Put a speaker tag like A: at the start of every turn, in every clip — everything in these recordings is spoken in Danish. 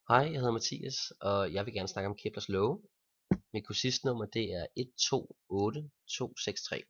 A: Hej, jeg hedder Mathias, og jeg vil gerne snakke om Keplers love. Mit kursistnummer det er 128263.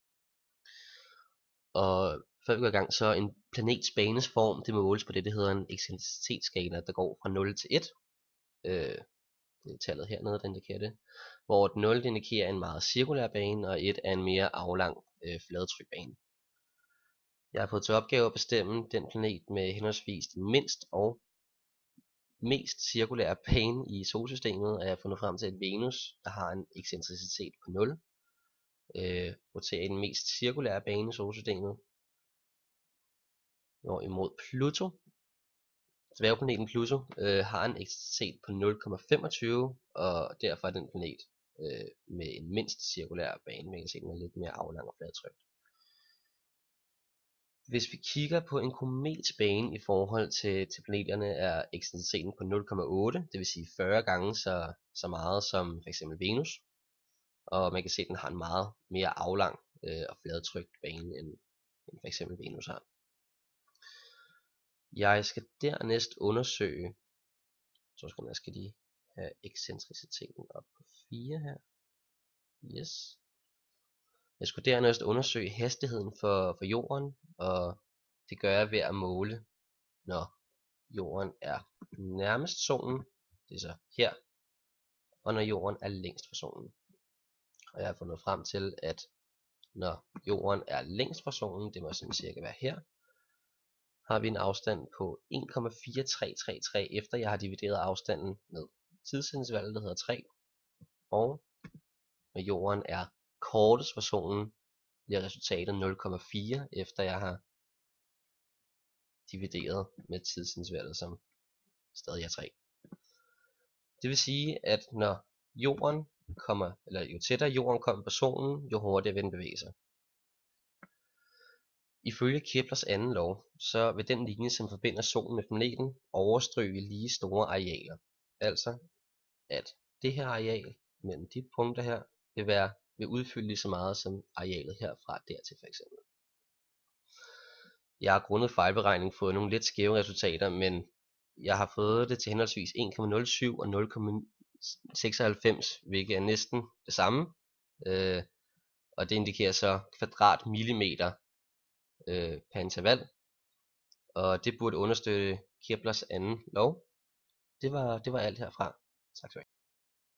A: Og før vi går i gang, så en planets banes form, det måles på det, der hedder en ekscentricitetsskala, der går fra 0 til 1. Det er tallet hernede, der indikerer det. Hvor et 0 indikerer en meget cirkulær bane, og 1 er en mere aflang fladtrykbane. Jeg har fået til opgave at bestemme den planet med henholdsvis den mindst og mest cirkulære bane i solsystemet, og jeg har fundet frem til, at Venus, der har en excentricitet på 0, roterer i den mest cirkulære bane i solsystemet. Hvorimod Pluto, dværgplaneten Pluto, har en excentricitet på 0,25, og derfor er den planet med en mindst cirkulær bane. Man kan se, den er lidt mere aflang og fladtrykt. Hvis vi kigger på en komets bane i forhold til planeterne, er excentriciteten på 0,8, det vil sige 40 gange så meget som f.eks. Venus. Og man kan se, at den har en meget mere aflang og fladtrykt bane end f.eks. Venus har. Jeg skal dernæst undersøge, jeg skal lige have excentriciteten op på 4 her. Yes. Jeg skulle dernæst undersøge hastigheden for jorden, og det gør jeg ved at måle, når jorden er nærmest solen, det er så her, og når jorden er længst fra solen. Og jeg har fundet frem til, at når jorden er længst fra solen, det må sådan cirka være her, har vi en afstand på 1,4333, efter jeg har divideret afstanden med tidsintervallet, der hedder 3. Og når jorden er kortest fra solen, bliver resultatet 0,4, efter jeg har divideret med tidsintervallet, som stadig er 3. Det vil sige, at når jorden jo tættere jorden kommer på solen, jo hurtigere vil den bevæge sig. Ifølge Keplers anden lov, så vil den linje, som forbinder solen med planeten, overstryge lige store arealer. Altså, at det her areal mellem de punkter her, vil udfylde lige så meget som arealet herfra dertil for eksempel. Jeg har grundet fejlberegning fået nogle lidt skæve resultater, men jeg har fået det til henholdsvis 1,07 og 0,96, hvilket er næsten det samme. Og det indikerer så kvadratmillimeter per interval. Og det burde understøtte Keplers anden lov. Det var alt herfra. Tak skal du have.